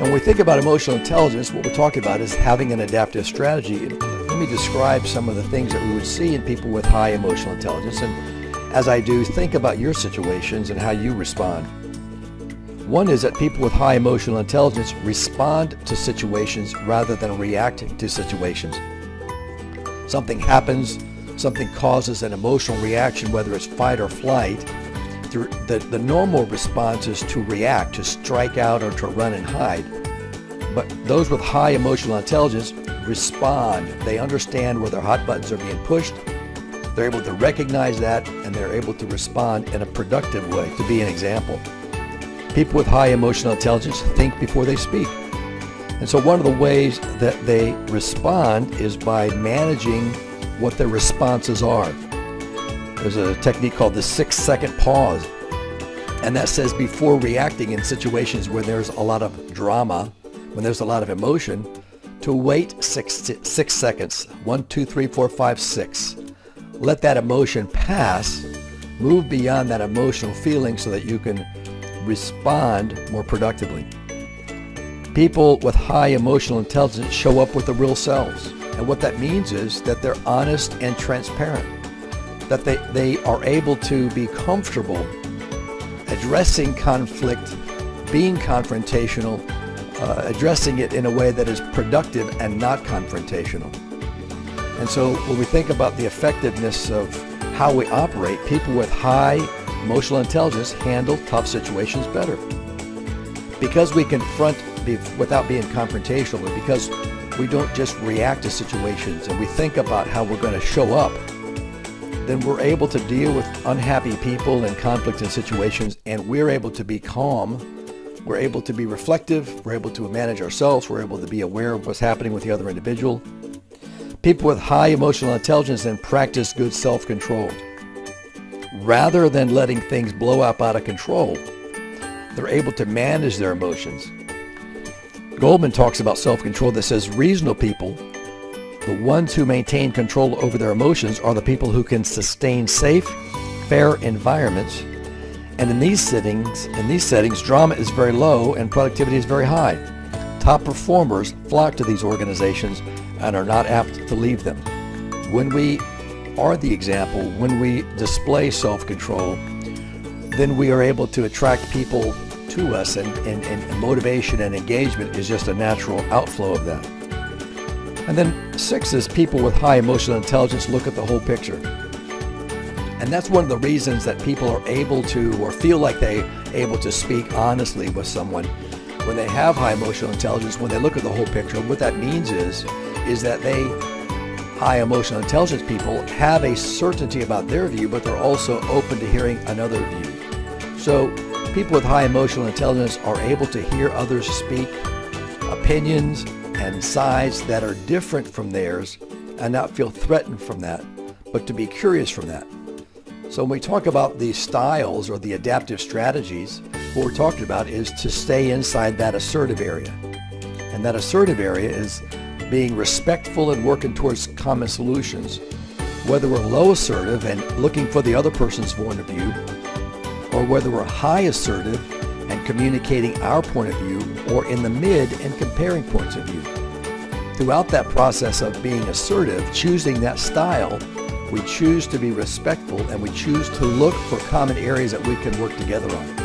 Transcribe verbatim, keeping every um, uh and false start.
when we think about emotional intelligence, what we're talking about is having an adaptive strategy. Let me describe some of the things that we would see in people with high emotional intelligence, and as I do, think about your situations and how you respond. One is that people with high emotional intelligence respond to situations rather than reacting to situations. Something happens, something causes an emotional reaction, whether it's fight or flight. The, the normal response is to react, to strike out, or to run and hide. But those with high emotional intelligence respond. They understand where their hot buttons are being pushed. They're able to recognize that, and they're able to respond in a productive way. To be an example, people with high emotional intelligence think before they speak. And so one of the ways that they respond is by managing what their responses are. There's a technique called the six second pause. And that says before reacting in situations where there's a lot of drama, when there's a lot of emotion, to wait six, six seconds. One, two, three, four, five, six. Let that emotion pass, move beyond that emotional feeling so that you can respond more productively. People with high emotional intelligence show up with their real selves. And what that means is that they're honest and transparent. That they, they are able to be comfortable addressing conflict, being confrontational, uh, addressing it in a way that is productive and not confrontational. And so when we think about the effectiveness of how we operate, people with high emotional intelligence handle tough situations better. Because we confront without being confrontational, but because we don't just react to situations and we think about how we're going to show up, then we're able to deal with unhappy people and conflict in situations, and we're able to be calm. We're able to be reflective. We're able to manage ourselves. We're able to be aware of what's happening with the other individual. People with high emotional intelligence then practice good self-control. Rather than letting things blow up out of control, they're able to manage their emotions. Goldman talks about self-control that says reasonable people, the ones who maintain control over their emotions, are the people who can sustain safe, fair environments. And in these settings, in these settings, drama is very low and productivity is very high. Top performers flock to these organizations and are not apt to leave them. When we are the example, when we display self-control, then we are able to attract people to us, and, and, and motivation and engagement is just a natural outflow of that. And then six is people with high emotional intelligence look at the whole picture. And that's one of the reasons that people are able to, or feel like they're able to speak honestly with someone. When they have high emotional intelligence, when they look at the whole picture, what that means is, is that they, high emotional intelligence people, have a certainty about their view, but they're also open to hearing another view. So people with high emotional intelligence are able to hear others speak opinions and sides that are different from theirs and not feel threatened from that, but to be curious from that. So when we talk about these styles or the adaptive strategies, what we're talking about is to stay inside that assertive area. And that assertive area is being respectful and working towards common solutions. Whether we're low assertive and looking for the other person's point of view, or whether we're high assertive and communicating our point of view, or in the mid and comparing points of view. Throughout that process of being assertive, choosing that style, we choose to be respectful and we choose to look for common areas that we can work together on.